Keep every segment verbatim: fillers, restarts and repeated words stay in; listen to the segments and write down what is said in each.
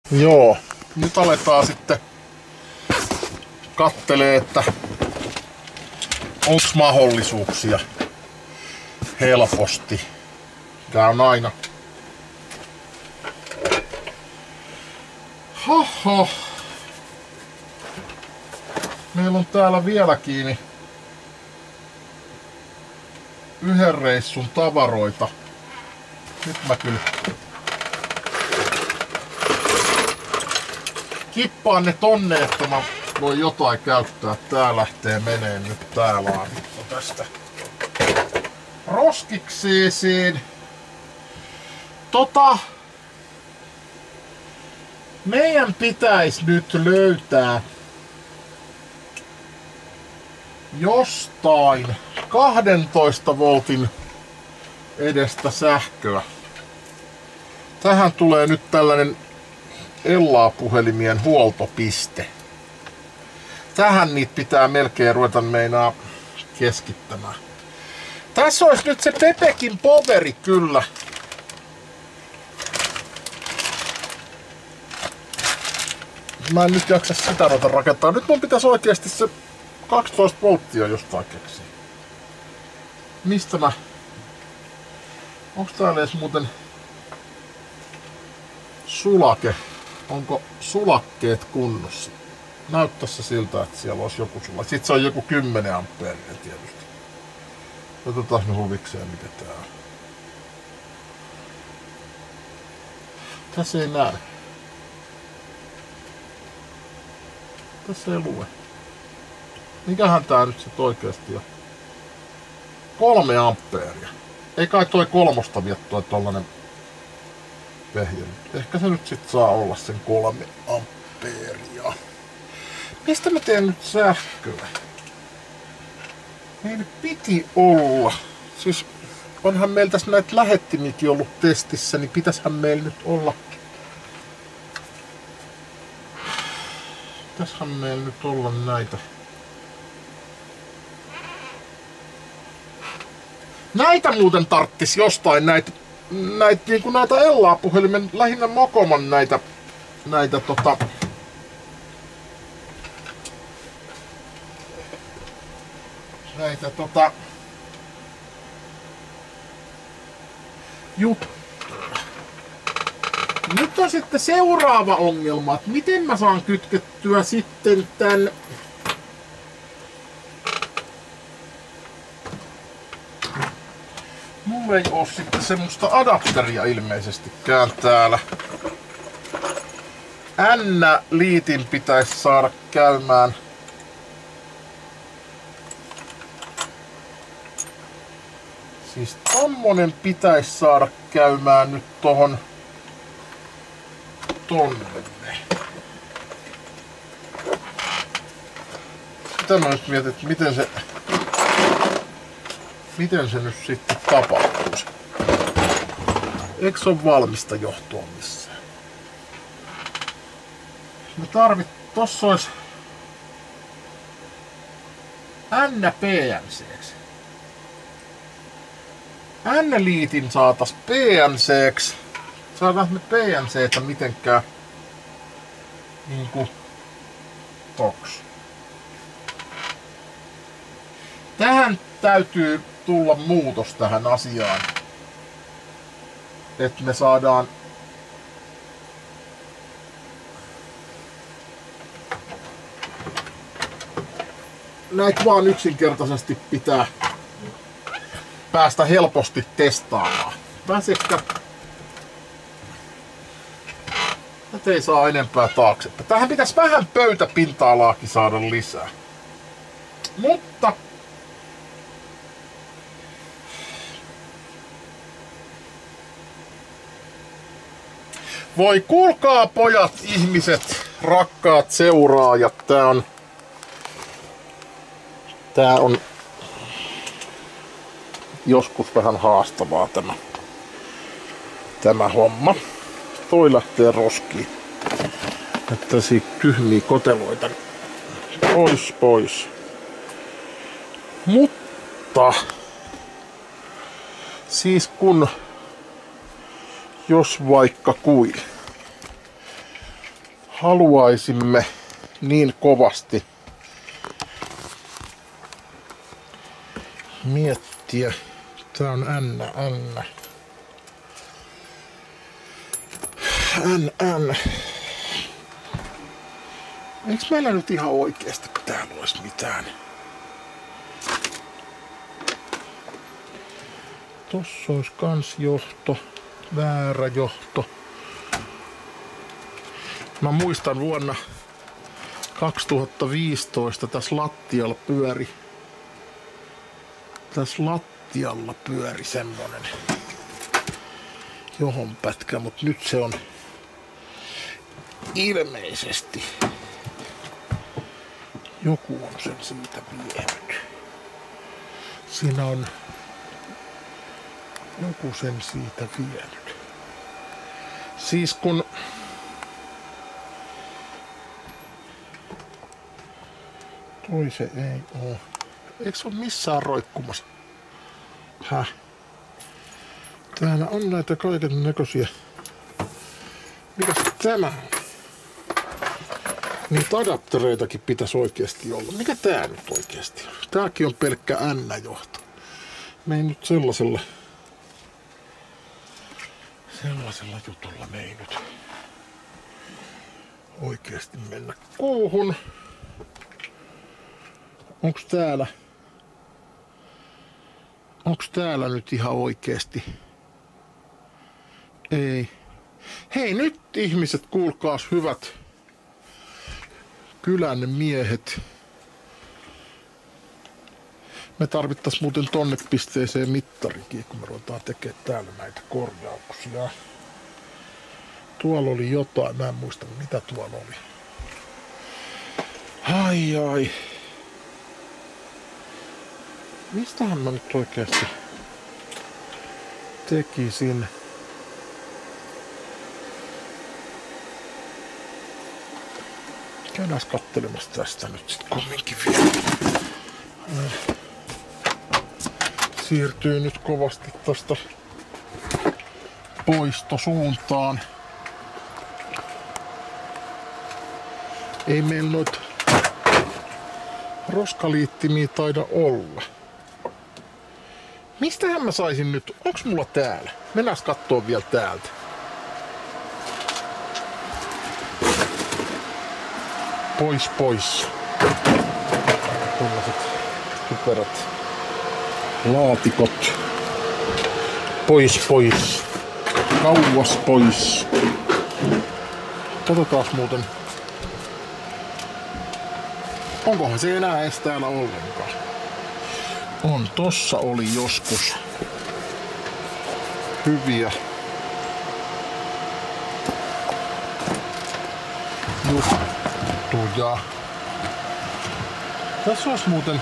Joo, nyt aletaan sitten kattelee, että onks mahdollisuuksia helposti. Tää on aina. Hoho. Meillä on täällä vielä kiinni yhden reissun tavaroita. Nyt mä kyllä kippaan ne tonne, että mä voin jotain käyttää. Tää lähtee meneen nyt tää laatikko tästä roskikseen. Tota, meidän pitäisi nyt löytää jostain kahdentoista voltin edestä sähköä. Tähän tulee nyt tällainen Ellaa-puhelimien huoltopiste. Tähän niitä pitää melkein ruveta meinaa keskittämään. Tässä olisi nyt se Pepekin poveri kyllä. Mä en nyt jaksa sitä ruveta rakentaa. Nyt mun pitäisi oikeasti se kaksitoista volttia jostain keksiä. Mistä mä... Onks täällä edes muuten sulake? Onko sulakkeet kunnossa? Näyttäisi se siltä, että siellä olisi joku sulake. Sitten se on joku kymmenen ampeeria tietysti. Otetaan me huvikseen mikä tää on. Tässä ei näe. Tässä ei lue. Mikähän tää nyt sit oikeesti on? Kolme ampeeria. Ei kai toi kolmosta vie toi tollanen vehje. Ehkä se nyt sit saa olla sen kolme ampeeria. Mistä mä teen nyt sähköä? Meillä piti olla. Siis onhan meillä tässä näitä lähettimikin ollut testissä, niin pitäishän meillä nyt olla. Pitäishän meillä nyt olla näitä. Näitä muuten tarttis jostain näitä, näitä niinku näitä Ellaa-puhelimen, lähinnä Mokoman näitä, näitä tota... Näitä tota... juttuja. Nyt on sitten seuraava ongelma, että miten mä saan kytkettyä sitten tän... Mulla ei oo sitten semmoista adapteria ilmeisestikään täällä. N-liitin pitäisi saada käymään. Siis tommonen pitäisi saada käymään nyt tohon tonne. Sitä mä nyt mietin, että miten se Miten se nyt sitten tapahtuu? Eikö se ole valmista johtoa missään? Me tarvit... Tossa olisi... N-P M C:ksi. N-liitin saatas P M C:ksi. Saadaan me P M C:tä mitenkään... Niinku... Toks. Tähän täytyy tulla muutos tähän asiaan, että me saadaan näitä vaan yksinkertaisesti pitää päästä helposti testaamaan. Pääsekö? Tätä ei saa enempää taaksepäin. Tähän pitäisi vähän pöytäpinta-alaakin saada lisää. Mutta voi kuulkaa pojat, ihmiset, rakkaat seuraajat, tää on, tää on joskus vähän haastavaa tämä, tämä homma. Toi lähtee roskiin. Että siitä tyhmiä koteloita pois pois. Mutta siis kun jos vaikka kuin. haluaisimme niin kovasti miettiä. Tää on N, N. N, N. Eiks meillä nyt ihan oikeesti täällä ois mitään? Tossa ois kans johto, väärä johto. Mä muistan vuonna kaksituhattaviisitoista tässä lattialla pyöri. Tässä lattialla pyöri semmonen johon pätkä, mut nyt se on ilmeisesti joku on sen siitä vienyt. Siinä on joku sen siitä vienyt. Siis kun toi se ei oo. Eikö se ole missään roikkumassa? Häh? Täällä on näitä kaiken näköisiä. Mikäs tämä on? Niitä adaptereitakin pitäisi oikeesti olla. Mikä tää nyt oikeesti on? Tääkin on pelkkä N-johto. Me ei nyt sellaisella... Sellaisella jutulla me ei nyt oikeesti mennä kuuhun. Onks täällä... Onks täällä nyt ihan oikeesti? Ei. Hei nyt ihmiset, kuulkaas hyvät kylän miehet. Me tarvittais muuten tonne pisteeseen mittarikin, kun me ruvetaan tekemään täällä näitä korjauksia. Tuolla oli jotain, mä en muista mitä tuolla oli. Ai ai. Mistähän mä nyt oikeesti tekisin? Käydään kattelemassa tästä nyt sit kumminkin vielä. Siirtyy nyt kovasti tästä poistosuuntaan. Ei meillä noita roskaliittimiä taida olla. Mistähän mä saisin nyt? Onks mulla täällä? Mennään kattoo vielä täältä. Pois, pois. Tällaiset typerät laatikot. Pois, pois. Kauas pois. Katsotaas muuten. Onkohan se enää edes täällä ollenkaan? On, tossa oli joskus hyviä juttuja. Tässä olisi muuten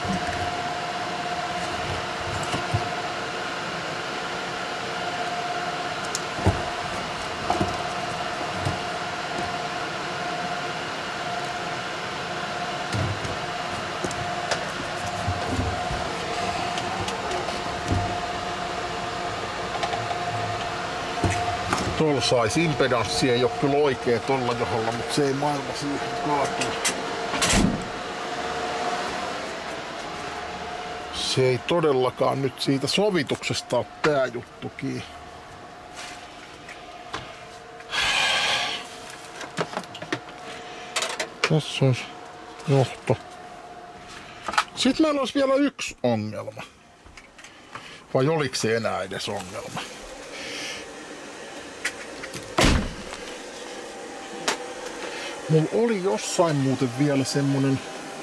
tuolla sais impedanssi, ei oo kyllä oikee tolla johdolla, mutta se ei maailma siihen kaatuu. Se ei todellakaan nyt siitä sovituksesta oo tää juttukin. Tässä on johto. Sitten meillä olisi vielä yksi ongelma. Vai oliko se enää edes ongelma? Mulla oli jossain muuten vielä semmonen...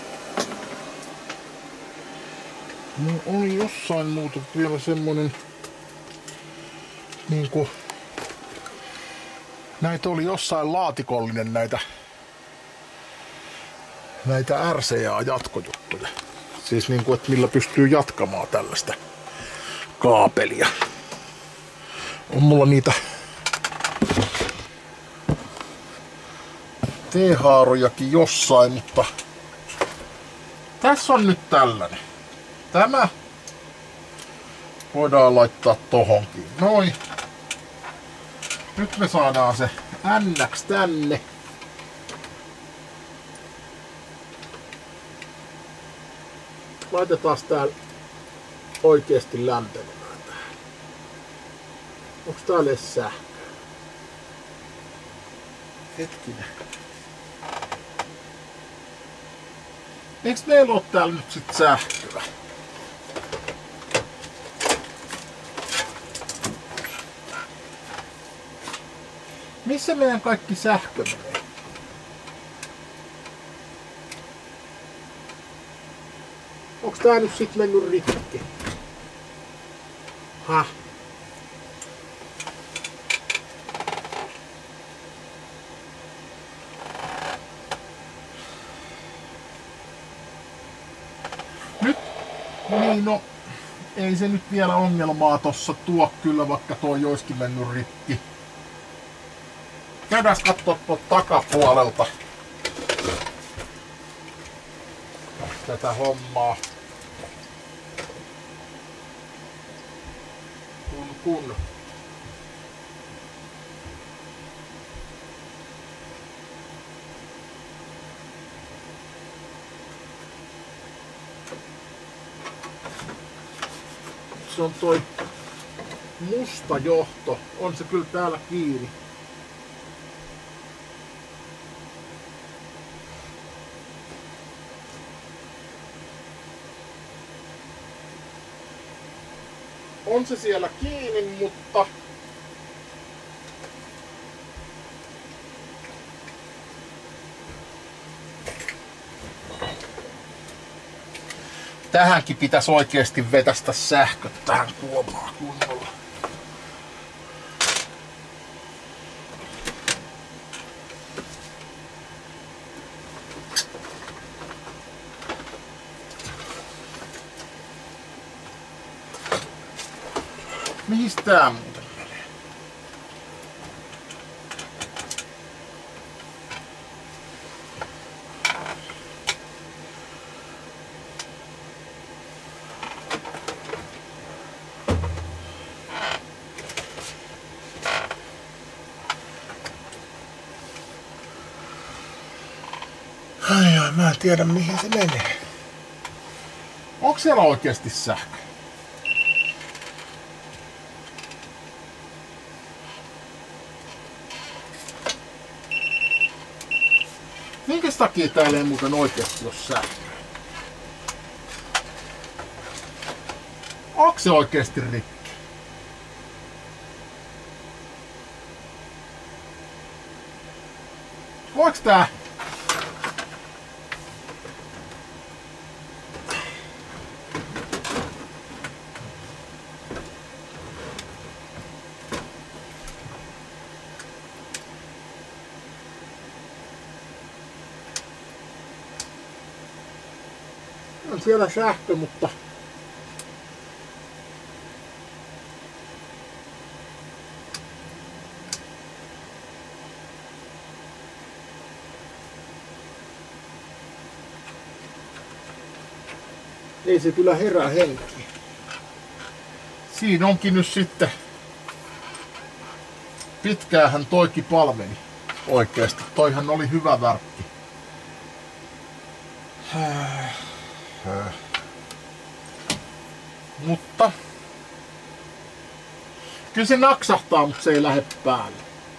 Mulla oli jossain muuten vielä semmonen... Niinku... Näitä oli jossain laatikollinen näitä... Näitä R C A-jatkojuttuja. Siis niinku, että millä pystyy jatkamaan tällaista kaapelia. On mulla niitä... T-haarojakin jossain, mutta tässä on nyt tällainen. Tämä voidaan laittaa tohonkin. Noin. Nyt me saadaan se N X tänne. Laitetaan täällä oikeesti lämpenemään täällä. Onks täällä edes sähköä? Hetkinen. Eiks meillä oo täällä nyt sit sähköä? Missä meidän kaikki sähkö menee? Onks tää nyt sit mennyt rikki? Häh? Nyt? Niin no, ei se nyt vielä ongelmaa tossa tuo kyllä, vaikka toi oiskin mennyt rikki. Käydään kattoo tuolta takapuolelta tätä hommaa. Kun kun. Se on toi musta johto. On se kyllä täällä kiinni. On se siellä kiinni, mutta tähänkin pitäisi oikeasti vetästä sähköt tähän kuomaan kunnolla. Mihin tää muuten menee? Ai ai, mä en tiedä mihin se menee. Onko siellä oikeasti sähkö? Minkäs takia täällä ei muuten oikeesti oo sähköä? Onko se oikeesti rikki? Voiks tää? On siellä sähkö, mutta ei se kyllä herää henkiin. Siinä onkin nyt sitten. Pitkäänhän toikin palveli oikeesti. Toihan oli hyvä värkki. Mutta kyllä se naksahtaa, mutta se ei lähde päälle.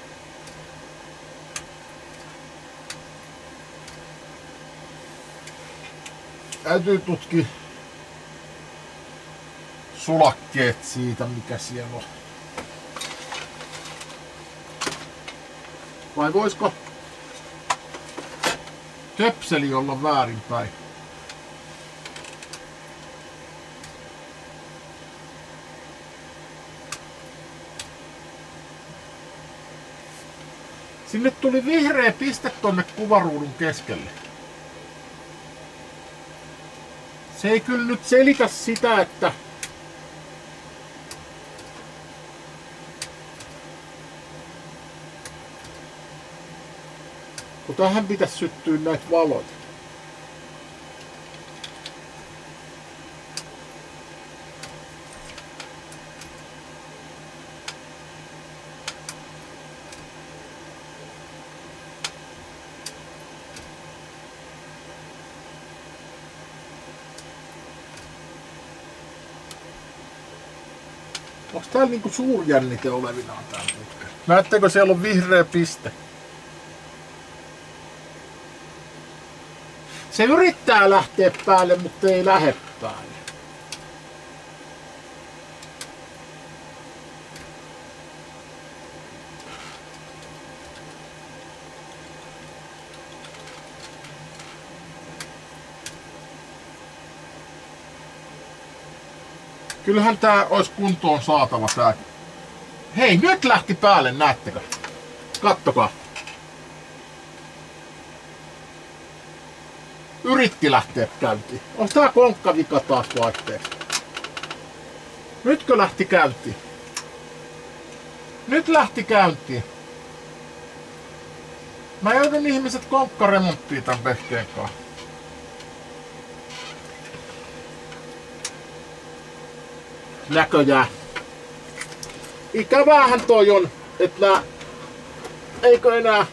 Täytyy tutkia sulakkeet siitä, mikä siellä on. Vai voisiko töpseli olla väärinpäin? Sinne tuli vihreä piste tonne kuvaruudun keskelle. Se ei kyllä nyt selitä sitä, että kun tähän pitäisi syttyä näitä valoja. Onks täällä niinku suurjännite olevinaan tää putke? Näettekö siellä on vihreä piste? Se yrittää lähteä päälle, mutta ei lähde päälle. Kyllähän tää olisi kuntoon saatava tääkin. Hei, nyt lähti päälle, näettekö? Kattokaa. Yritti lähteä käyntiin. Onko tää konkkavika taas vaihteeksi? Nytkö lähti käyntiin? Nyt lähti käyntiin. Mä joudun ihmiset konkkaremonttiin tän vehkeen kanssa. Näköjään. Ikäväähän toi on, että nää... Eikö enää...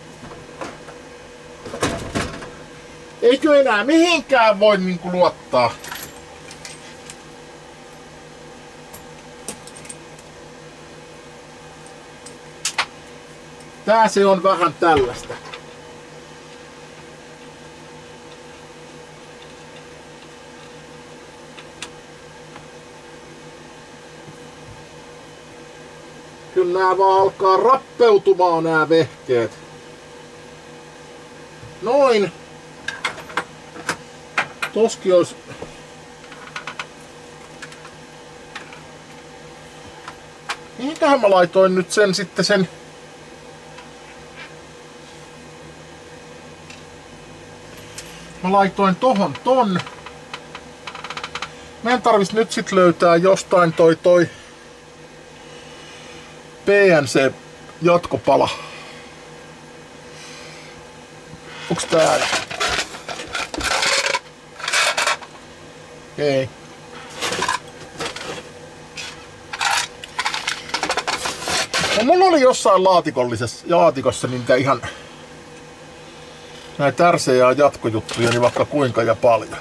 Eikö enää mihinkään voi niinku luottaa? Tää se on vähän tällaista. Kyllä nää vaan alkaa rappeutumaan nää vehkeet. Noin. Toski olisi... Mihinkähän mä laitoin nyt sen sitten sen... Mä laitoin tohon ton. Meidän tarvis nyt sit löytää jostain toi toi... P N C-jatkopala. Onks täällä? Ei. No, mulla oli jossain laatikollisessa laatikossa niitä ihan näitä R C A-jatkojuttuja, niin vaikka kuinka ja paljon.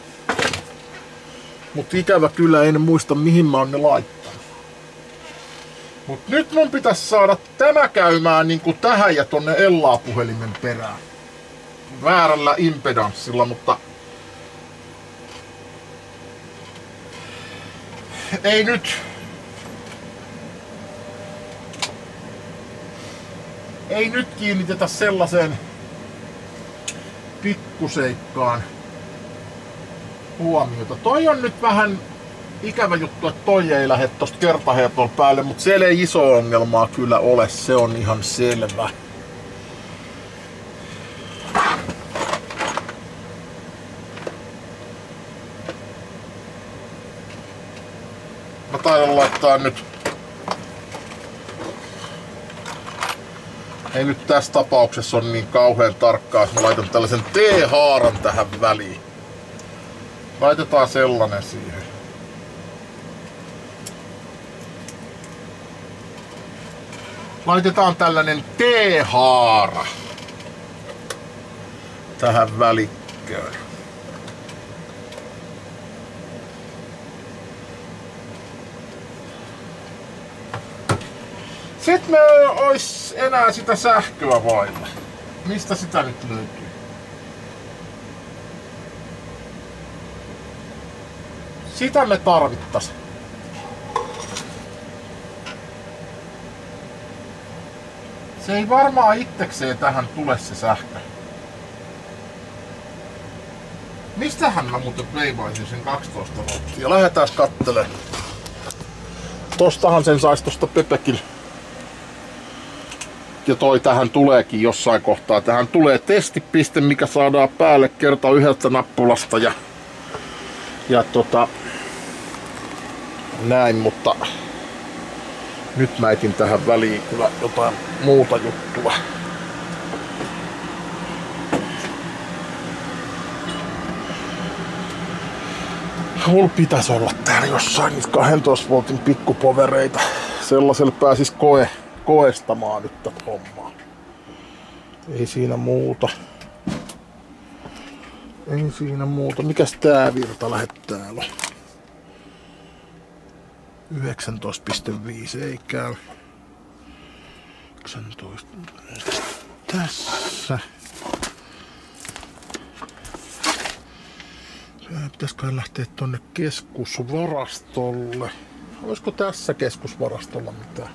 Mut ikävä kyllä en muista mihin mä oon ne laittanut. Mut nyt mun pitäisi saada tämä käymään niinku tähän ja tonne Ellaa-puhelimen perään. Väärällä impedanssilla, mutta ei nyt. Ei nyt kiinnitetä sellaiseen pikkuseikkaan huomiota. Toi on nyt vähän ikävä juttu, että toi ei lähde tosta kertaheitolla päälle, mutta siellä ei iso ongelmaa kyllä ole, se on ihan selvä. Mä taidan laittaa nyt... Ei nyt tässä tapauksessa on niin kauhean tarkkaa, jos mä laitan tällaisen T-haaran tähän väliin. Laitetaan sellainen siihen. Laitetaan tällainen T-haara tähän välikköön. Sitten me ois enää sitä sähköä vailla. Mistä sitä nyt löytyy? Sitä me tarvittais. Se ei varmaan itsekseen tähän tule se sähkö. Mistähän mä muuten veivaisin sen kaksitoista volttia? Lähdetään kattelemaan. Tostahan sen sais tosta Pepekin. Ja toi tähän tuleekin jossain kohtaa. Tähän tulee testipiste, mikä saadaan päälle kerta yhdeltä nappulasta ja, ja tota näin, mutta nyt mä etin tähän väliin kyllä jotain muuta juttua. Mulla pitäisi olla täällä jossain niitä kahdentoista voltin pikkupovereita. Sellaiselle pääsis koe, koestamaan nyt tätä hommaa. Ei siinä muuta. Ei siinä muuta. Mikäs tää virta lähet täällä on? yhdeksäntoista pilkku viisi ei käy. yhdeksäntoista. Tässä. Pitäisikö lähteä tonne keskusvarastolle? Olisiko tässä keskusvarastolla mitään?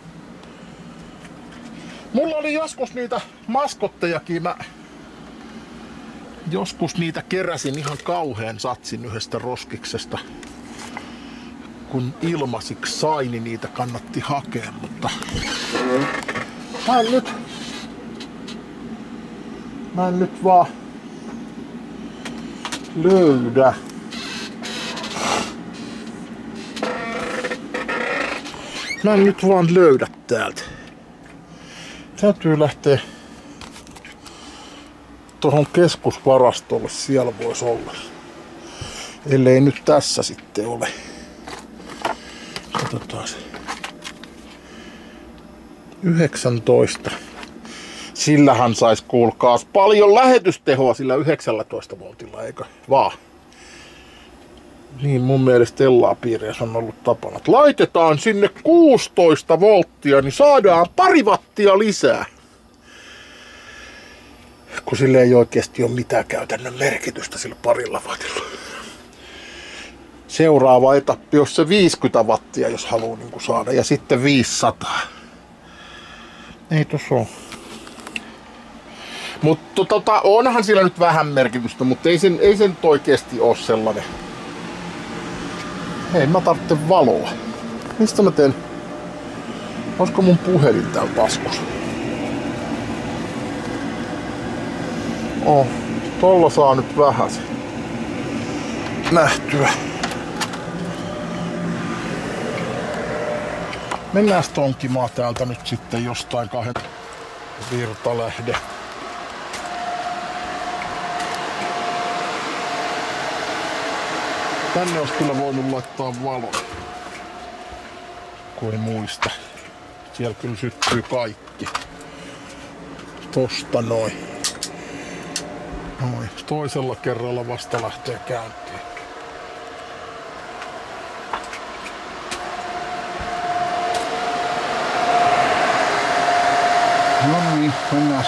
Mulla oli joskus niitä maskottejakin. Mä joskus niitä keräsin ihan kauheen satsin yhdestä roskiksesta. Kun ilmasiksi sai, niin niitä kannatti hakea, mutta mä en nyt, mä en nyt vaan löydä. Mä en nyt vaan löydä täältä. Täytyy lähteä tuohon keskusvarastolle, siellä voisi olla. Ellei nyt tässä sitten ole. Katsotaan se. yhdeksäntoista. Sillähän sais kuulkaas paljon lähetystehoa sillä yhdeksäntoista voltilla, eikö vaan? Niin mun mielestä Ellaa-piirissä on ollut tapana. Että laitetaan sinne kuusitoista volttia, niin saadaan pari wattia lisää. Kun sille ei oikeasti ole mitään käytännön merkitystä sillä parilla wattilla. Seuraava etappi on se viisikymmentä wattia, jos haluaa niin saada, ja sitten viisisataa. Ei tossa oo. Mutta tota, onhan sillä nyt vähän merkitystä, mutta ei sen, ei sen oikeesti oo sellainen. Hei, mä tarvitsen valoa. Mistä mä teen? Olisiko mun puhelin täällä taskussa? Oh, tolla saa nyt vähän se nähtyä. Mennään tonkimaan täältä nyt sitten jostain kahden virtalähde. Tänne olisi kyllä voinut laittaa valon, kun ei muista. Siellä kyllä syttyy kaikki. Tosta noin. Noin. Toisella kerralla vasta lähtee käyntiin. No niin, mennään.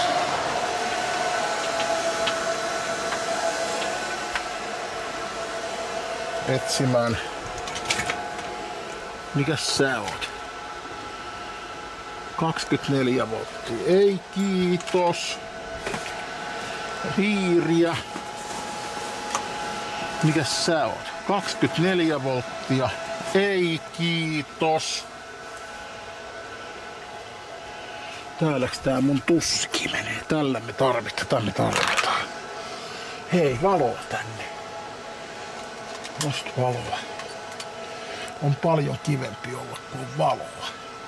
Etsimään. Mikäs sä oot? kaksikymmentäneljä volttia. Ei kiitos. Hiiriä. Mikäs sä oot? kaksikymmentäneljä volttia. Ei kiitos. Täälläks tää mun tuski menee? Tällä me tarvitaan, tällä me tarvitaan. Hei, valoa tänne. Tosta valoa. On paljon kivempi olla kuin valoa.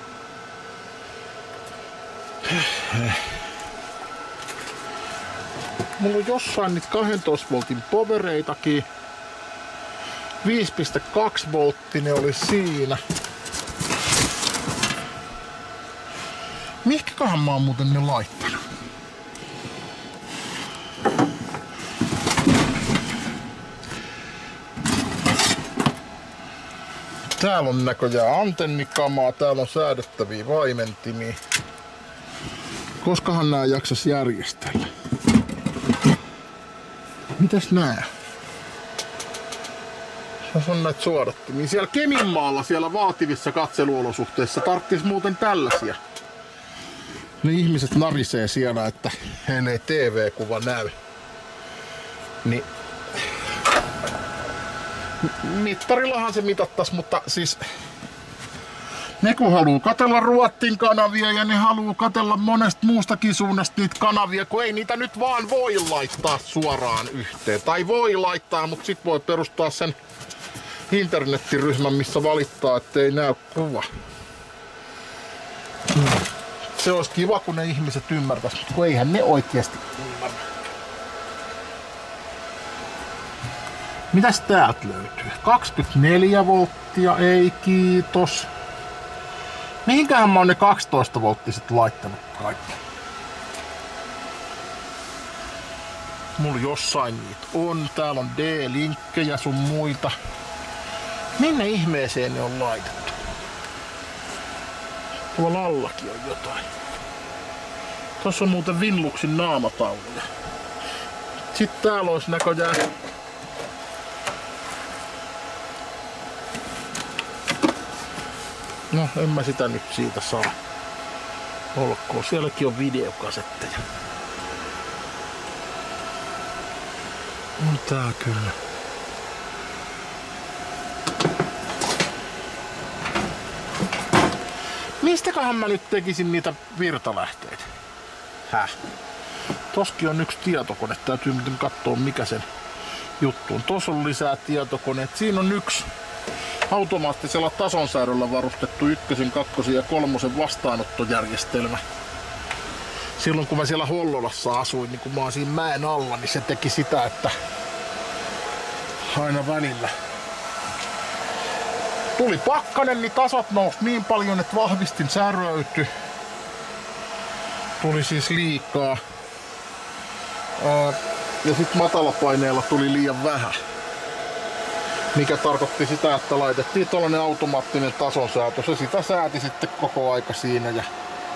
Mulla on jossain niitä kahdentoista voltin powereitakin. viisi pilkku kaksi volttinen oli siinä. Mihkäköhän mä oon muuten ne laittanut? Täällä on näköjään antennikamaa, täällä on säädettäviä vaimentimia. Koskahan nää jaksas järjestellä? Mitäs nää? Se on näitä suodattimia. Siellä Keminmaalla, siellä vaativissa katseluolosuhteissa tarttis muuten tällaisia. Ne ihmiset narisee siellä, että heille ei T V-kuva näy. Niin mittarillahan se mitattas, mutta siis ne kun haluu katella Ruottin kanavia ja ne haluu katella monesta muustakin suunnasta niitä kanavia, kun ei niitä nyt vaan voi laittaa suoraan yhteen. Tai voi laittaa, mutta sit voi perustaa sen internettiryhmän, missä valittaa, ettei näy kuva. Se olisi kiva, kun ne ihmiset ymmärtäis, mutta kun eihän ne oikeesti ymmärrä. Mitäs täältä löytyy? kaksikymmentäneljä volttia, ei kiitos. Mihinkähän mä oon ne kaksitoista volttiset laittanut kaikki? Mulla jossain niitä on. Täällä on D-linkkejä sun muita. Minne ihmeeseen ne on laitettu? Tuolla allakin on jotain. Tossa on muuten Winluxin naamatauluja. Sitten täällä olisi näköjään no, en mä sitä nyt siitä saa. Olkoon. Sielläkin on videokasetteja. On tää kyllä. Mistäköhän mä nyt tekisin niitä virtalähteitä? Häh? Toskin on yksi tietokone. Täytyy miten katsoa mikä sen juttu on. Tossa on lisää tietokoneet. Siinä on yksi automaattisella tasonsäädöllä varustettu ykkösen, kakkosen ja kolmosen vastaanottojärjestelmä. Silloin kun mä siellä Hollolassa asuin, niin kun mä oon siinä mäen alla, niin se teki sitä, että aina välillä tuli pakkanen, niin tasot nousi niin paljon, että vahvistin säröytyi. Tuli siis liikaa. Ää, ja sit matalapaineella tuli liian vähän. Mikä tarkoitti sitä, että laitettiin tollanen automaattinen tasonsäätö. Se sitä sääti sitten koko aika siinä ja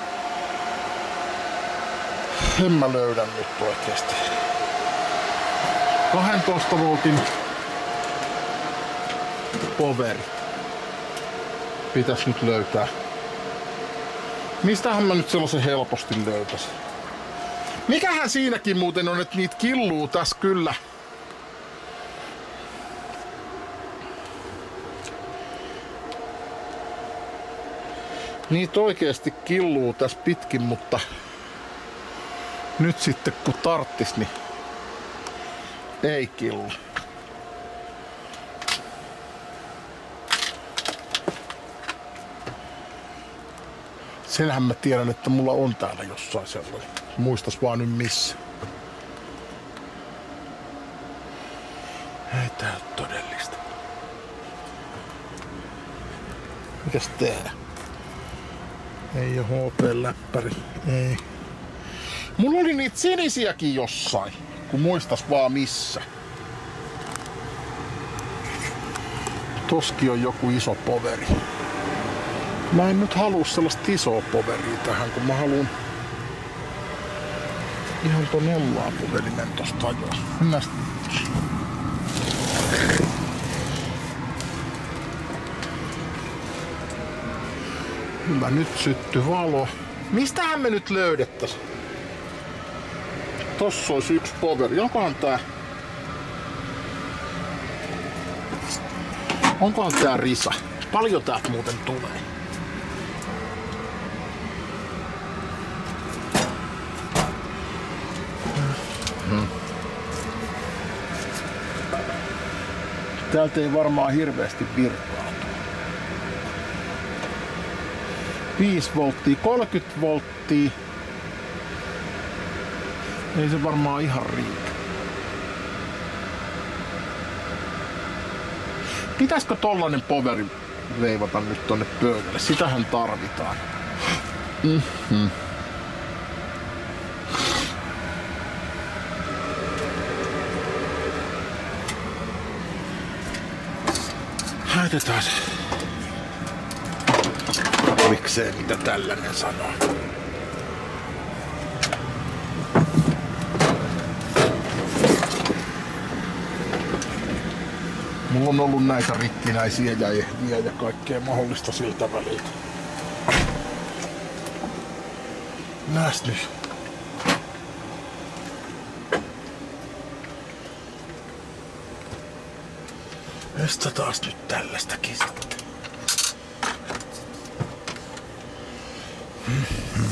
en mä löydä nyt oikeesti. kahdentoista voltin poveri. Pitäis nyt löytää. Mistähän mä nyt sellaisen helposti löytäisin? Mikähän siinäkin muuten on, että niitä killuu tässä kyllä. Niitä oikeesti killuu tässä pitkin, mutta nyt sitten kun tarttis, niin ei killu. Senhän mä tiedän, että mulla on täällä jossain sellainen. Muistas vaan nyt missä. Ei tää ole todellista. Mikäs tää? Ei oo H P-läppäri. Ei. Mulla oli niitä sinisiäkin jossain. Kun muistas vaan missä. Toski on joku iso poveri. Mä en nyt halua sellaista isoa poveria tähän, kun mä haluan ihan ton nollaa povelimen tosta ajoa. Mennään. Hyvä, nyt syttyi valo. Mistähän me nyt löydettäis? Tossa olisi yksi poveri. Onkohan tää... Onkohan tää risa? Paljon täältä muuten tulee. Hmm. Täältä ei varmaan hirveästi virtaa. viisi volttia, kolmekymmentä volttia. Ei se varmaan ihan riitä. Pitäisikö tollanen poveri veivata nyt tonne pöydälle? Sitähän tarvitaan. Mm-hmm. Laitetaan se. Miksei mitä tällainen sanoo. Mulla on ollut näitä rikkinäisiä ja ehdiä ja kaikkea mahdollista siltä väliltä. Nääs nyt. Estataan nyt tällaistakin sitten. Mm-hmm.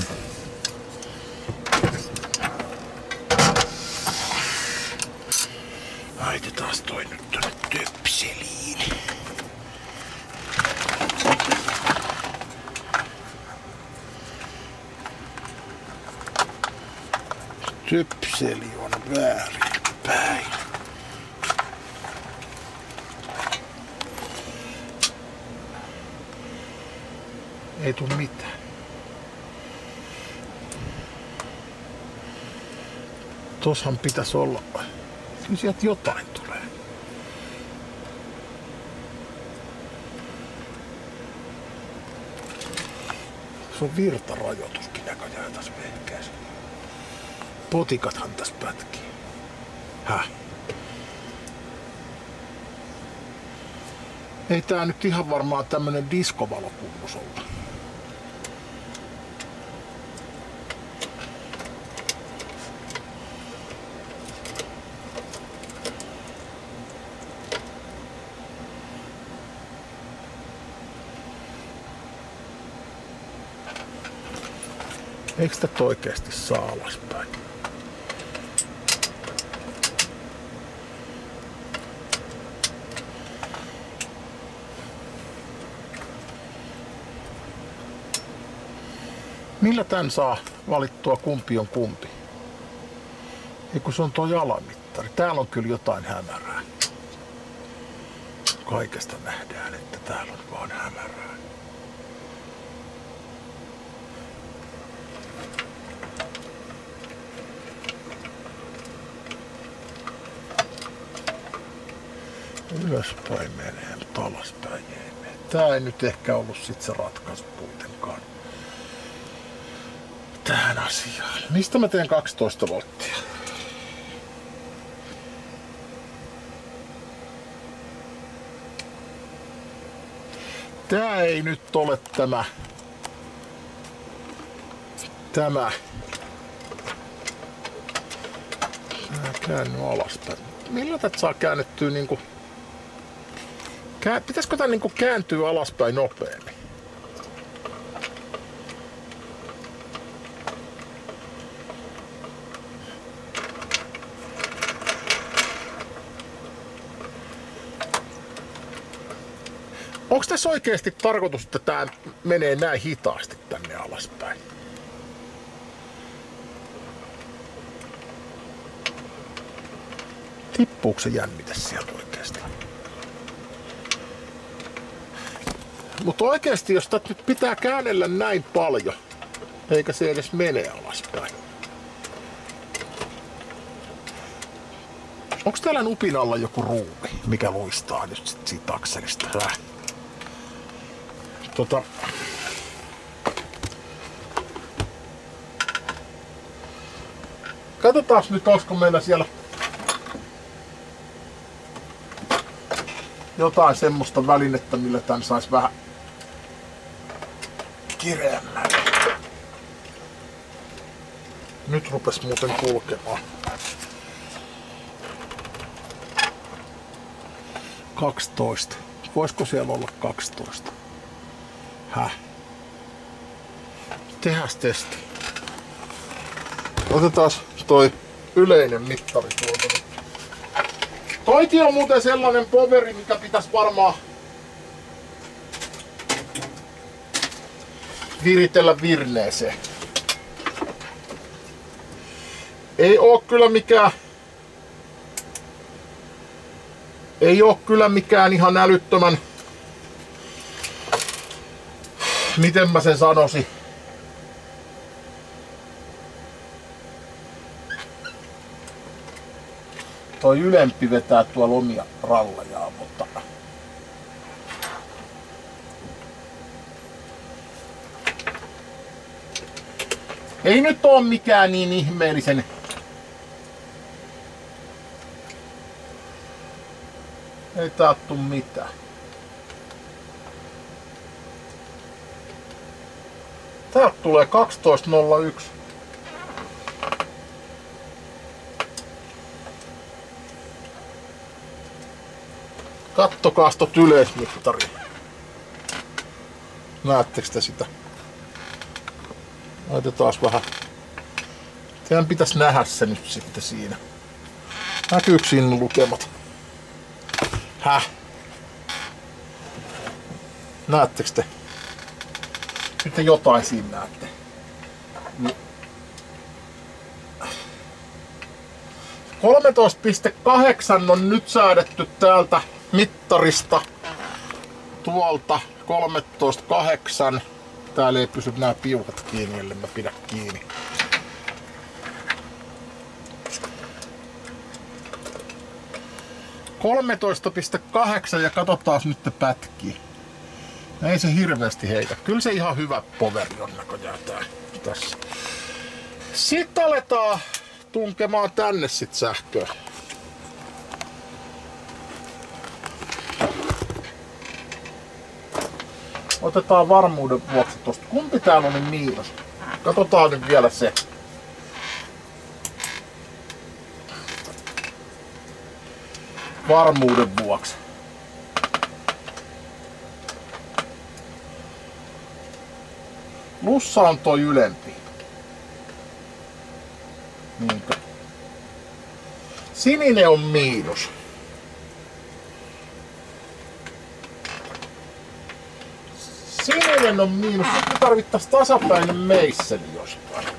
Laitetaan toi nyt tonne töpseliin. Töpseli on väärinpäin. Ei tuu mitään. Tossahan pitäisi olla. Kyllä sieltä jotain tulee. Se on virtarajoituskin näköjään tässä vehkeessä. Potikathan tässä pätkii. Häh? Ei tää nyt ihan varmaan tämmönen diskovalokunnus olla. Eikö tätä oikeesti saa alaspäin? Millä tän saa valittua kumpi on kumpi? Ei kun se on tuo jalamittari. Täällä on kyllä jotain hämärää. Kaikesta nähdään, että täällä on vaan hämärää. Ylöspäin menee, mutta alaspäin ei mene. Tää ei nyt ehkä ollut sit se ratkaisu kuitenkaan tähän asiaan. Mistä mä teen kaksitoista volttia? Tää ei nyt ole tämä. Tämä. Mä käänny alaspäin. Millä tätä saa käännettyä niinku... Kää... Pitäisikö tää niinku kääntyä alaspäin nopeammin? Onko tässä oikeasti tarkoitus, että tää menee näin hitaasti tänne alaspäin? Tippuuko se jännite sieltä oikeasti? Mutta oikeasti, jos tätä nyt pitää käännellä näin paljon, eikä se edes mene alaspäin. Onko täällä nupin alla joku ruumi, mikä luistaa nyt sit siitä akselista? Häh? Tota... Katsotaan nyt, olisiko meillä siellä jotain semmoista välinettä, millä tän sais vähän kireämmän. Nyt rupes muuten kulkemaan. kaksitoista. Voisiko siellä olla kaksitoista? Häh? Tehäs testi. Otetaan toi yleinen mittari tuolta. Toikin on muuten sellainen poveri, mikä pitäisi varmaan viritellä virneeseen. Ei oo kyllä mikään... Ei oo kyllä mikään ihan älyttömän... Miten mä sen sanoisin? Toi ylempi vetää tuolla omia rallejaan, mutta... Ei nyt oo mikään niin ihmeellisen... Ei tää tuu mitään. Täältä tulee kaksitoista nolla yksi. Kattokaas tot yleismittari. Näettekö te sitä? Laitetaan vähän. Teidän pitäisi nähdä se nyt sitten siinä. Näkyykö siinä lukemat? Häh? Näettekö te? Nyt te jotain siinä näette. kolmetoista pilkku kahdeksan on nyt säädetty täältä mittarista. Tuolta kolmetoista pilkku kahdeksan. Täällä ei pysy nämä piuhat kiinni, ellei mä pidä kiinni. kolmetoista pilkku kahdeksan ja katsotaan nyt pätkii. Ei se hirveästi heitä. Kyllä se ihan hyvä poveri on näköjään tää tässä. Sitten aletaan tunkemaan tänne sit sähköä. Otetaan varmuuden vuoksi tosta. Kumpi täällä on miinus? Katsotaan nyt vielä se. Varmuuden vuoksi. Plussa on toi ylempi. Niinkö? Sininen on miinus. Sininen on miinus. Nyt me tarvittais tasapäinen meisseli jostain.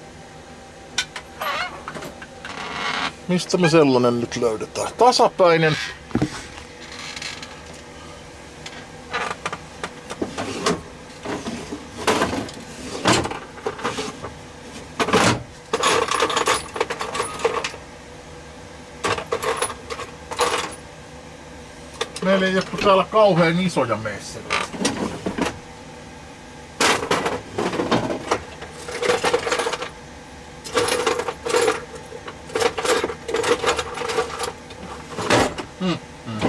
Mistä me sellainen nyt löydetään? Tasapäinen. Meillä ei ole täällä kauhean isoja meisseleitä. Hmm. Hmm.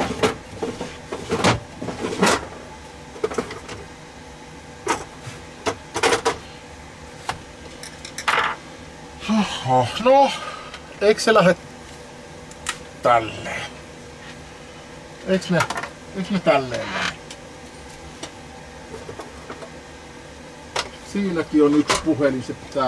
No, eikö se lähde tälleen? Eiks ne, eiks ne tälleen lähde? Siinäkin on yksi puhelin, se pitää.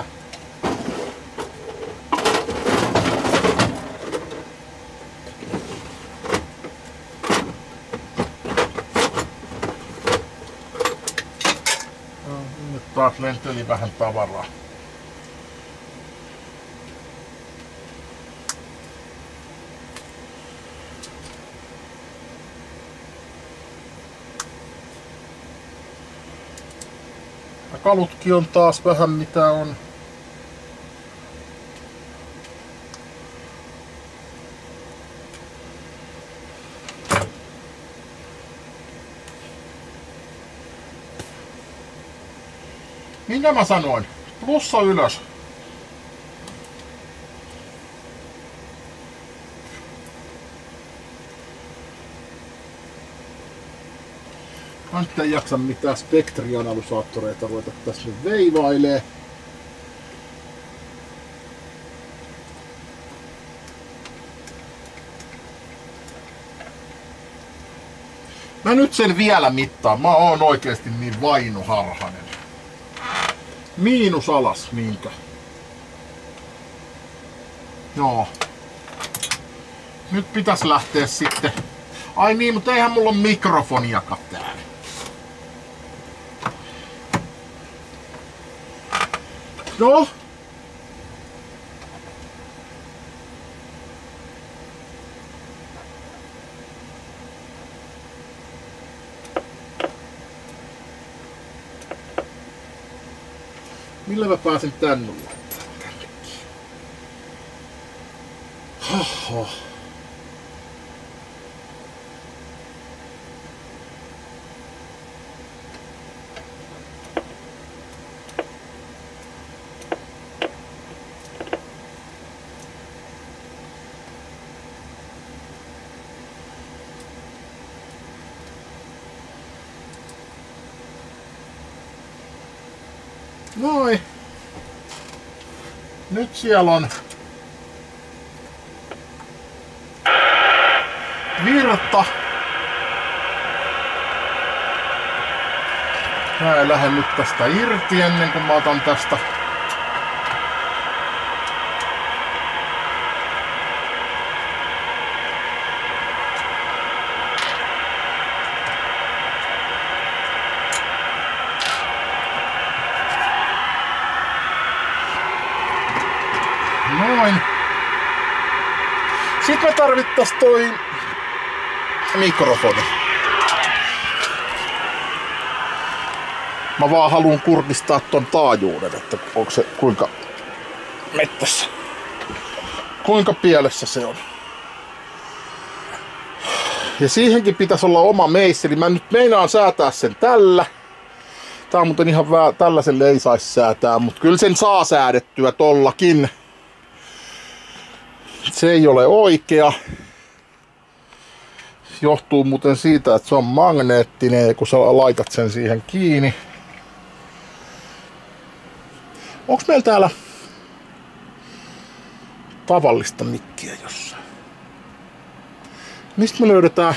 No, nyt taas lenteli vähän tavaraa. Kalutkin on taas vähän mitä on. Minkä mä sanoin? Plussa ylös. Mä nyt ei jaksa mitään spektrianalysaattoreita ruveta tässä nyt veivailee. Mä nyt sen vielä mittaan. Mä oon oikeesti niin vainoharhanen. Miinus alas, niinkö? Joo. Nyt pitäis lähteä sitten. Ai niin, mutta eihän mulla ole mikrofoniakaan täällä. No? Millä mä pääsen tänne laittamaan tännekin? Hoho. Noin. Nyt siellä on virta. Mä en lähde nyt tästä irti ennen kuin mä otan tästä noin. Sitten me tarvittais toi mikrofoni. Mä vaan haluun kurkistaa ton taajuuden, että onko se kuinka mettässä. Kuinka pielessä se on. Ja siihenkin pitäisi olla oma meisseli. Mä nyt meinaan säätää sen tällä. Tää on muuten ihan vähän, tällaiselle ei saisi säätää, mutta kyllä sen saa säädettyä tollakin. Se ei ole oikea. Johtuu muuten siitä, että se on magneettinen, kun sä laitat sen siihen kiinni. Onks meillä täällä tavallista mikkiä jossain? Mistä me löydetään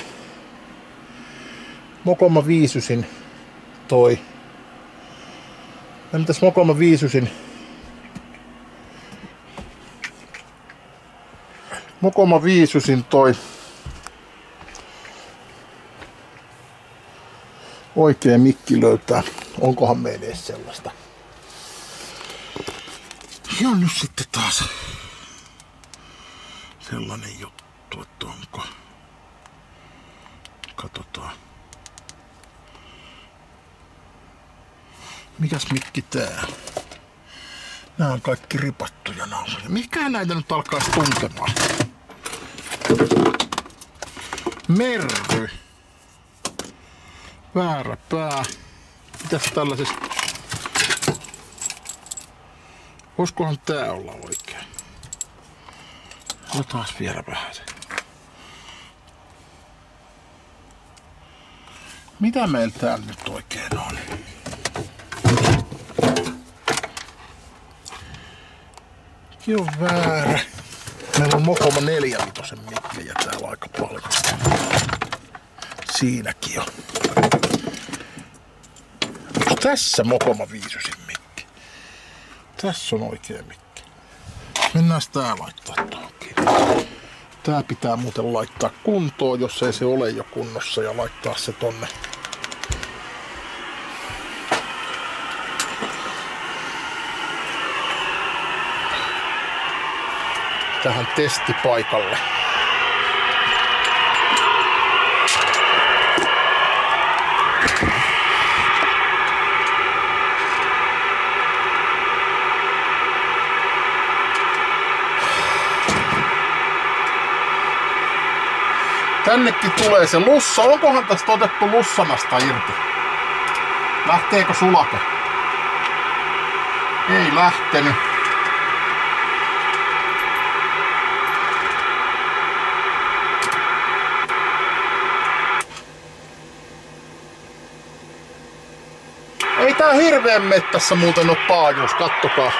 Mokoma viisysin toi? Mitäs Mokoma viisysin? Mokoma viisysin toi oikea mikki löytää. Onkohan meillä edes sellaista? Ja nyt sitten taas sellainen juttu, että onko. Katsotaan. Mikäs mikki tää? Nää on kaikki ripattuja nauhoja. Mikä näitä nyt alkaa tuntemaan? Merry. Väärä pää. Mitäs tällaisesta? Voisikohan tää olla oikein? Otetaan vielä vähän se. Mitä meillä täällä nyt oikein on? Ki on väärä. Meillä on Mokoma neljävitosen mikkejä täällä aika paljon. Siinäkin on. Onko tässä Mokoma viisysin mikki? Tässä on oikea mikki. Mennään tää laittaa tuohonkin. Tää pitää muuten laittaa kuntoon, jos ei se ole jo kunnossa, ja laittaa se tonne. Tähän testipaikalle. Tännekin tulee se lussa. Onkohan tästä otettu lussanasta irti? Lähteekö sulake? Ei lähtenyt. Ei tää hirveen mettässä muuten oo paajuus, kattokaa.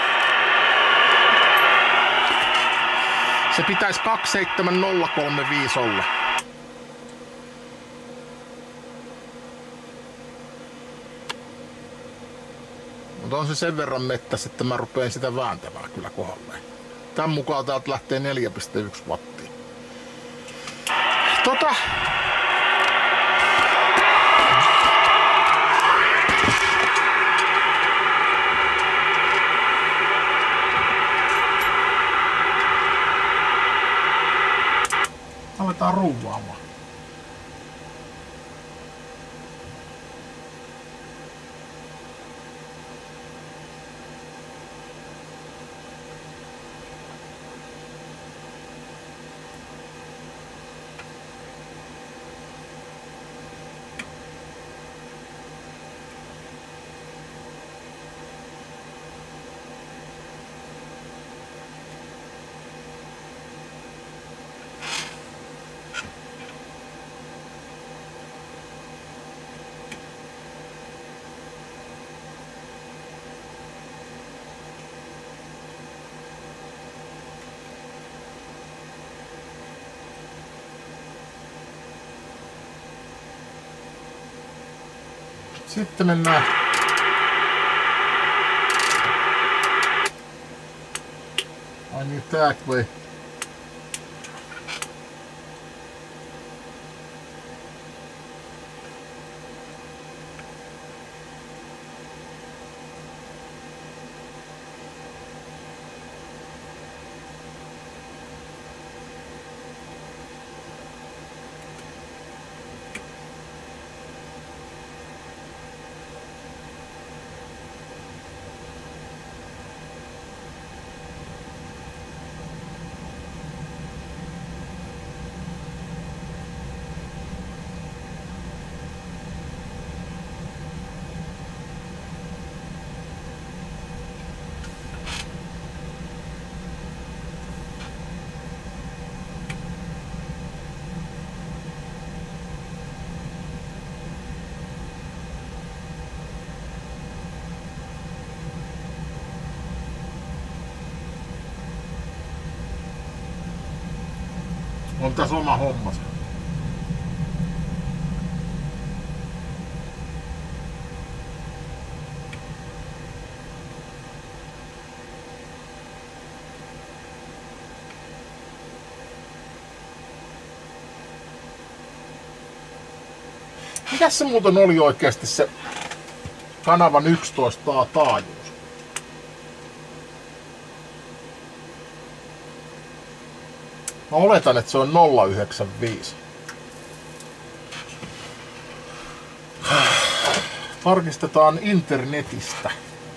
Se pitäisi kaksituhattaseitsemän nolla kolmekymmentäviisi olla. Mutta on se sen verran mettässä, että mä rupeen sitä vääntämään kyllä kohdalleen. Tän mukaan täältä lähtee neljä pilkku yksi wattia. Tota... Aletaan ruuvaamaan. Sitten mennään I need that way. On tässä oma hommansa. Mikäs se muuten oli oikeesti se kanavan yksitoista A taajuus? Mä oletan, että se on nolla yhdeksänkymmentäviisi. Tarkistetaan internetistä.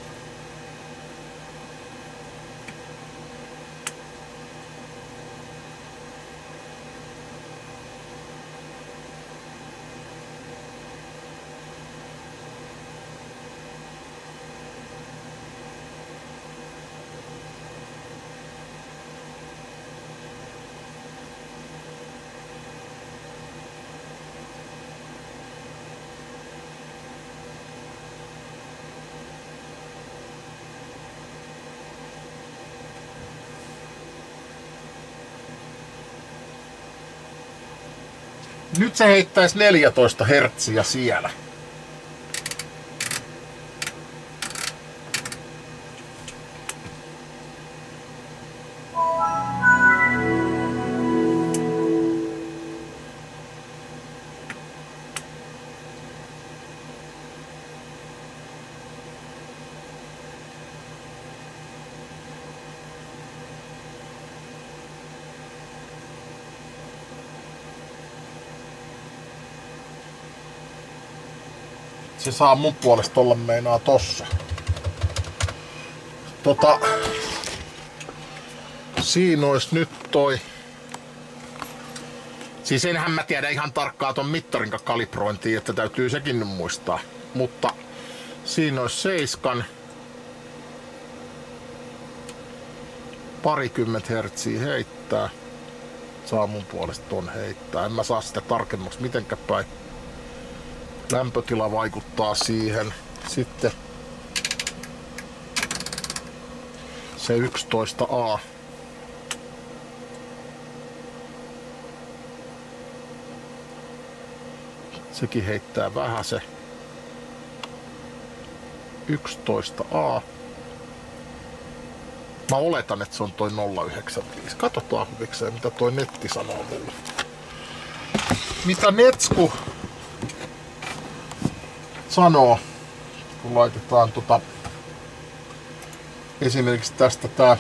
Nyt se heittäisi neljätoista hertsiä siellä. Se saa mun puolesta olla meinaa tossa. Tota... Siinä ois nyt toi... Siis enhän mä tiedä ihan tarkkaan ton mittarin kalibrointia, että täytyy sekin nyt muistaa. Mutta siinä ois seiskan. Parikymmentä hertsiä heittää. Saa mun puolesta ton heittää. En mä saa sitä tarkemmaksi mitenkä päin. Lämpötila vaikuttaa siihen. Sitten se yksitoista A. Sekin heittää vähän se yksitoista A. Mä oletan, että se on toi nolla yhdeksänkymmentäviisi. Katsotaan huvikseen, mitä toi netti sanoo mulle. Mitä Netsku sanoo, kun laitetaan tota, esimerkiksi tästä tää,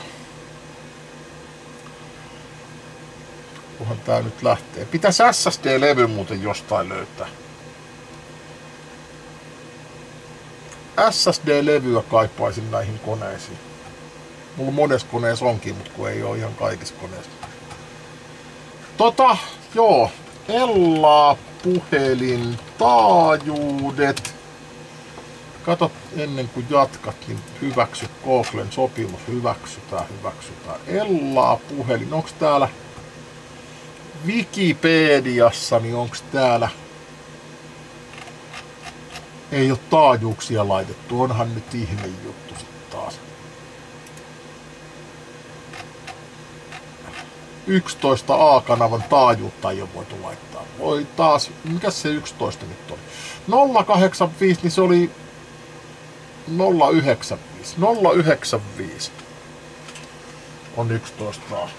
kunhan tää nyt lähtee. Pitäisi S S D-levy muuten jostain löytää. S S D-levyä kaipaisin näihin koneisiin. Mulla monessa koneessa onkin, mutta kun ei ole ihan kaikissa koneissa. Tota, joo. Ellaa, puhelin, taajuudet. Kato ennen kuin jatkat, niin hyväksy Googlen sopimus. Hyväksytään, hyväksytään. Ellaa, puhelin. Onks täällä Wikipediassa, niin onks täällä... Ei oo taajuuksia laitettu. Onhan nyt ihme juttu sit taas. yksitoista A-kanavan taajuutta ei oo voitu laittaa. Voi taas, mikäs se yksitoista nyt oli? nolla kahdeksankymmentäviisi, niin se oli nolla yhdeksänkymmentäviisi. nolla yhdeksänkymmentäviisi on yksitoista A.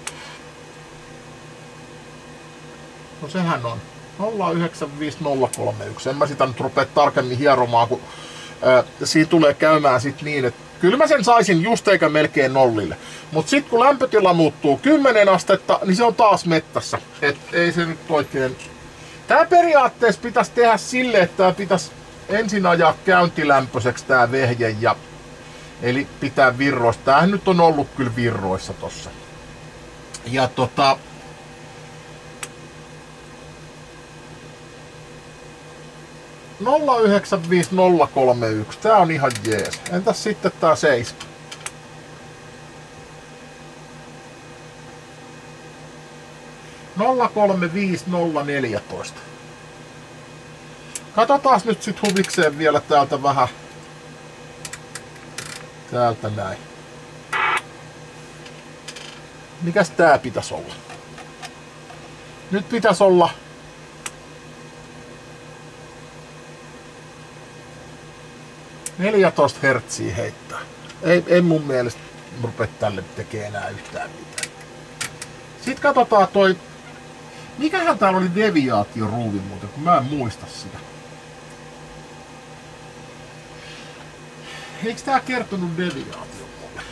No sehän on nolla yhdeksänkymmentäviisi nolla kolmekymmentäyksi. En mä sitä nyt rupea tarkemmin hieromaan, kun ää, siitä tulee käymään sit niin, että kyllä mä sen saisin just eikä melkein nollille. Mut sit kun lämpötila muuttuu kymmenen astetta, niin se on taas mettässä. Et ei se nyt oikein... Tää periaatteessa pitäisi tehdä silleen, että tää pitäisi ensin ajaa käyntilämpöiseksi tää vehje ja... Eli pitää virroista. Tämähän nyt on ollut kyllä virroissa tossa. Ja tota... nolla yhdeksänkymmentäviisi nolla kolmekymmentäyksi, tää on ihan jees. Entäs sitten tää seitsemän? nolla kolmekymmentäviisi nolla neljätoista. Katsotaan nyt sit huvikseen vielä täältä vähän. Täältä näin. Mikäs tää pitäis olla? Nyt pitäisi olla neljätoista hertsiä heittää. Ei, ei mun mielestä rupea tälle tekee enää yhtään mitään. Sitten katsotaan toi... Mikähän täällä oli deviaatioruuvi muuten, kun mä en muista sitä. Eiks tää kertonut deviaatio mulle?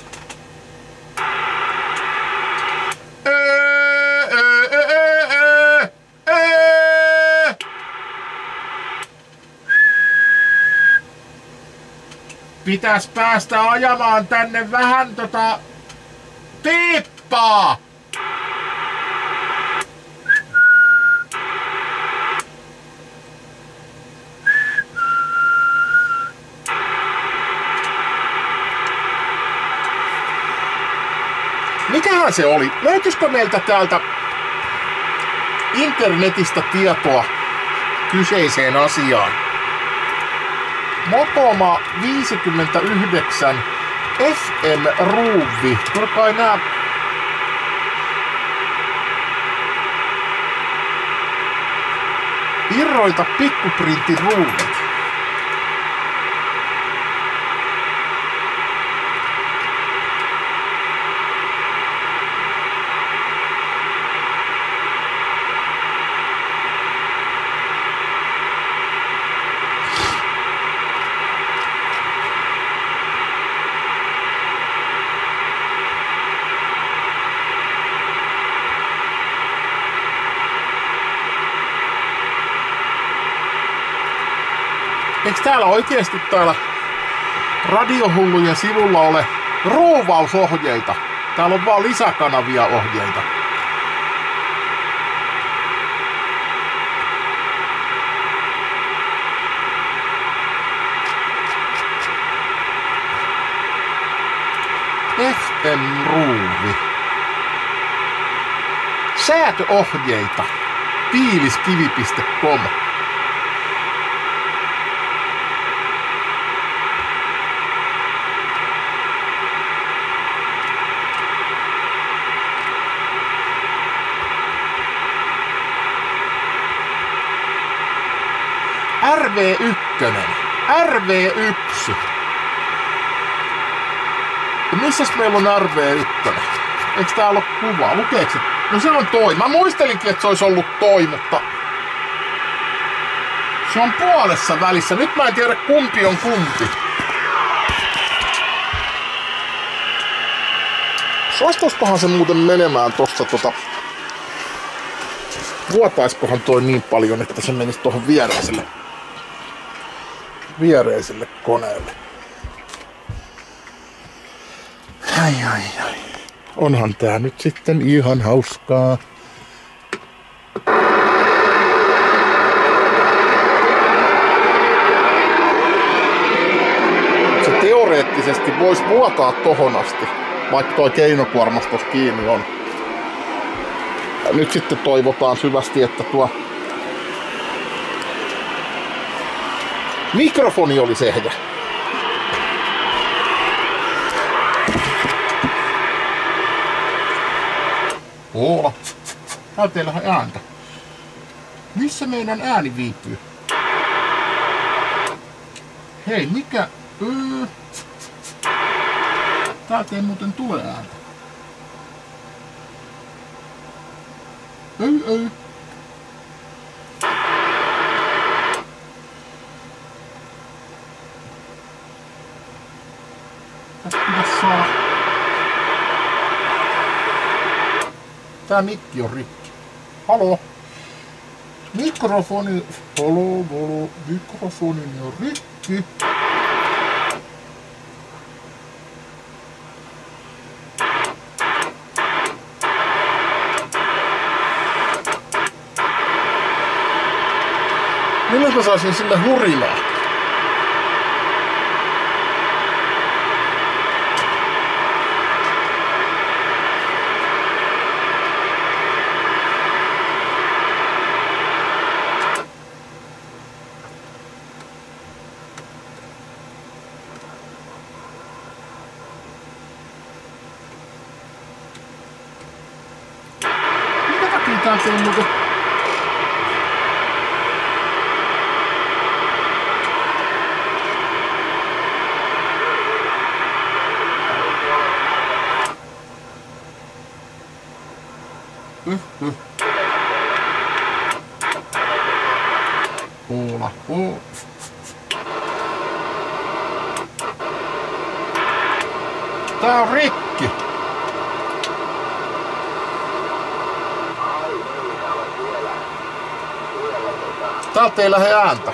Pitäis päästä ajamaan tänne vähän tota... piippaa! Mikähän se oli? Löytyisikö meiltä täältä internetistä tietoa kyseiseen asiaan? Motoma viisikymmentäyhdeksän F M-ruuvi. Kyllä kai nää... Irroita pikkuprintin ruuvit. Eiks täällä oikeesti täällä Radiohullujen sivulla ole ruuvausohjeita? Täällä on vaan lisäkanavia ohjeita. F M-ruuvi. Säätöohjeita. Piiliskivi piste com. R V yksi. R V yksi. Ja missäs meillä on R V yksi? Eiks täällä ole kuvaa? Lukeeks se? No se on toi. Mä muistelinkin, että se olisi ollut toi, mutta... Se on puolessa välissä. Nyt mä en tiedä kumpi on kumpi. Suostuiskohan se muuten menemään tosta tota... Vuotaiskohan toi niin paljon, että se menisi tohon viereiselle... viereiselle koneelle. Ai ai ai. Onhan tää nyt sitten ihan hauskaa. Se teoreettisesti voisi vuotaa tohon asti, vaikka toi keinokuormas tossa kiinni on. Ja nyt sitten toivotaan syvästi, että tuo mikrofoni oli sehjä. Oo. Täällä teillä on ääntä. Missä meidän ääni viipyy? Hei, mikä... Öö... Täältä ei muuten tule ääntä. Öy, öy. Tästä pitäis saada... Tää mikki on rikki. Haloo? Mikrofoni... Haloo, haloo. Mikrofonini on rikki. Milloin mä saisin sinne hurinaa? mitään tuu muuta. Mm, mm. Puula, puu. Tää on rikki. Täältä ei lähde ääntä.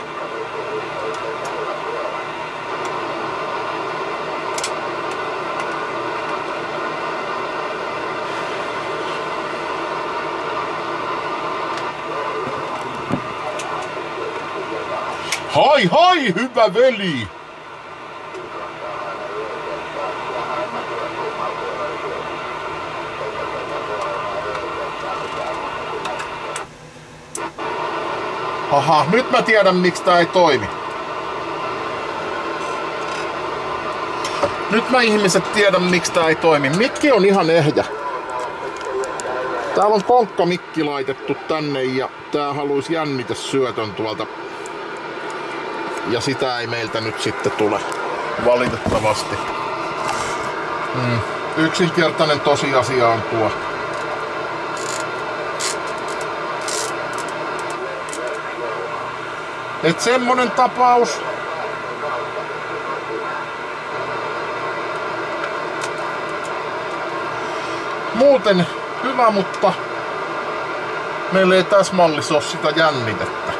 Hai hai, hyvä veli! Aha, nyt mä tiedän miksi tää ei toimi. Nyt mä ihmiset tiedän miksi tää ei toimi. Mikki on ihan ehjä. Täällä on konkkamikki laitettu tänne ja tää haluaisi jännitesyötön tuolta. Ja sitä ei meiltä nyt sitten tule. Valitettavasti. Mm. Yksinkertainen tosiasia on tuo. Et semmonen tapaus. Muuten hyvä, mutta meillä ei tässä mallissa ole sitä jännitettä.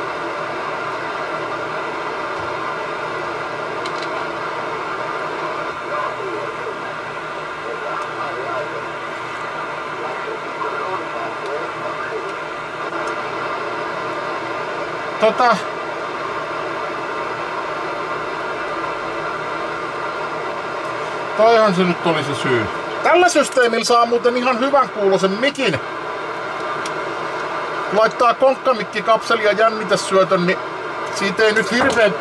Tota... Toihan se nyt oli se syy. Tällä systeemillä saa muuten ihan hyvän kuuloisen mikin. Laittaa konkkamikki kapseli ja jännitesyötön, niin siitä ei nyt hirveen...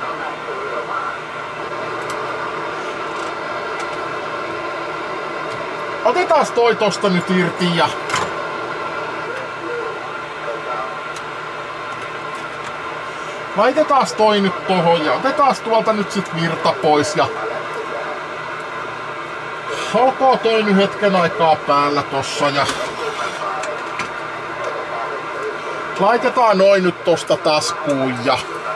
Otetaan toi tosta nyt irti ja... Laitetaan toi nyt tohon ja otetaan tuolta nyt sit virta pois ja... Olkoon toi nyt hetken aikaa päällä tossa ja... Laitetaan noin nyt tosta taskuun ja...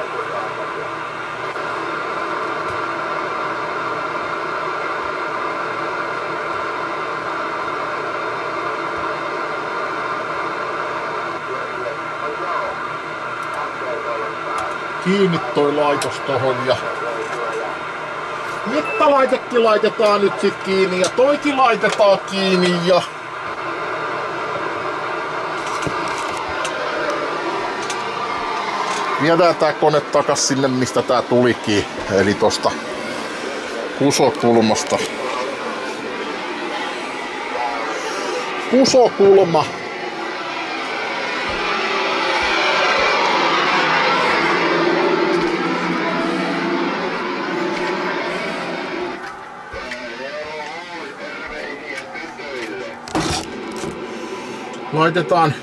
Kiinni toi laitos tohon ja... Mittalaitekin laitetaan nyt sit kiinni ja toikin laitetaan kiinni ja... Viedään tää kone takas sinne mistä tää tulikin, eli tosta kusokulmasta. Kusokulma. Laitetaan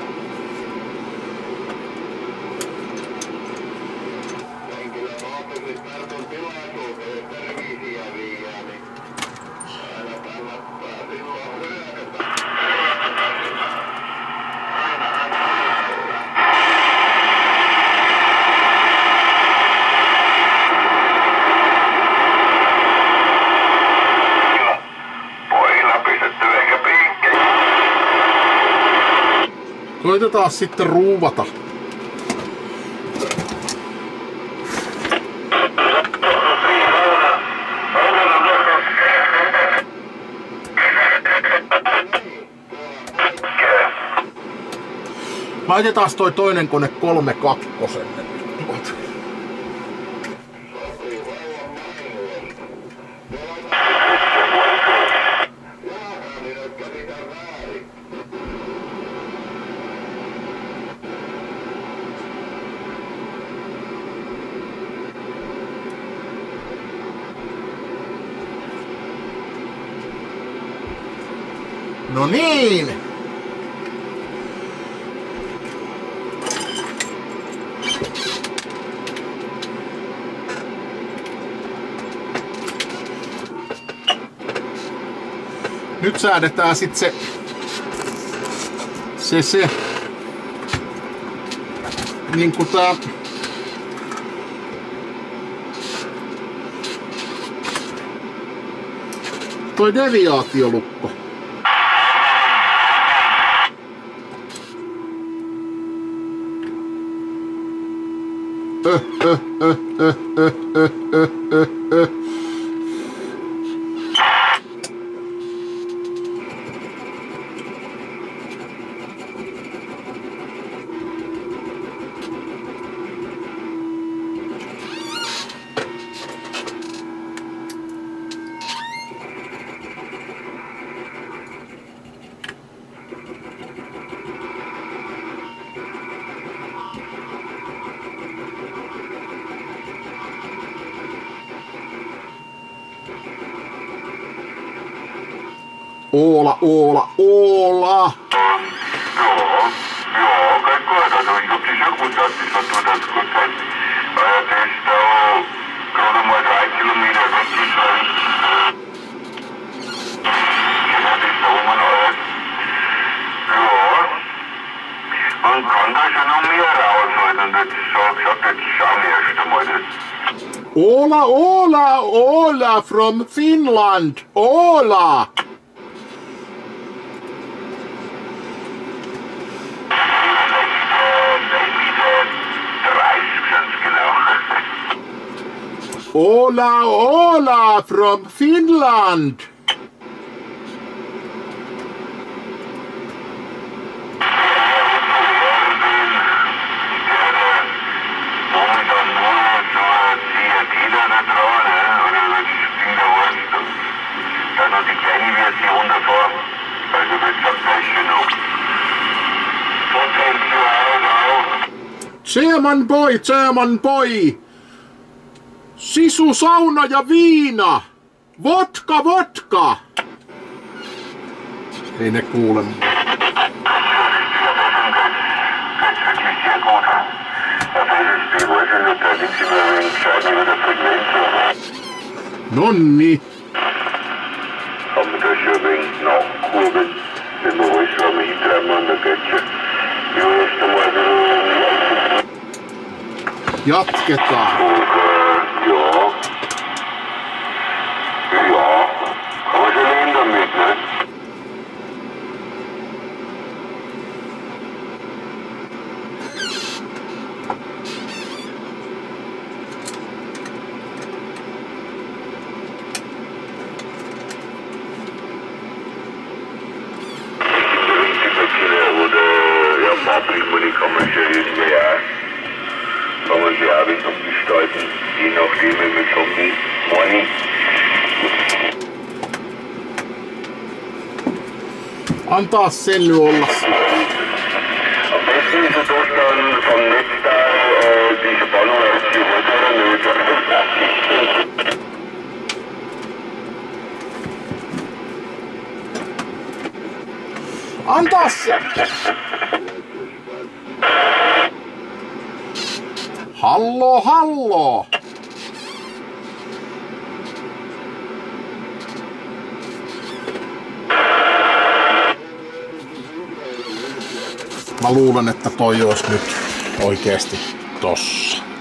Koitetaan sitten ruuvata. Laitetaan toi toinen kone kolme kakkoselle. No niin! Nyt säädetään sit se se se niinku tää toi deviaatiolukko. Öh, öh, öh, öh, öh, öh, öh, öh, öh. Oola, Oola, Oola! Joo, joo, kai koetaan on jokin joku tahti sattuu tässä kohtaan. Ajatesta on kruunummaa drei Kilometer weggeschlagen. Kilometer oben alles. Ja, man kann da schon noch mehr rausholen. Und jetzt so gesagt, jetzt schauen wir erst einmal das. Oola, Oola, Oola from Finland! Oola! Oola, Oola from Finland! German boy, German boy! Sisu, sauna ja viina! Vodka, vodka! Ei ne kuule. Nonni! Jatketaan. Joo. Joo. Kan man se linda mit, ne? Kann man schon irgendwie auch, kann man sich auch wieder umgestalten, je nachdem, wie man sagen, meine. Antaa sen nyt olla. Am besten ist es dann vom Netzteil äh, die Spannung aus die Rotoren Antaa se! Hallo, hallo! Mä luulen, että toi olisi nyt oikeesti tossa.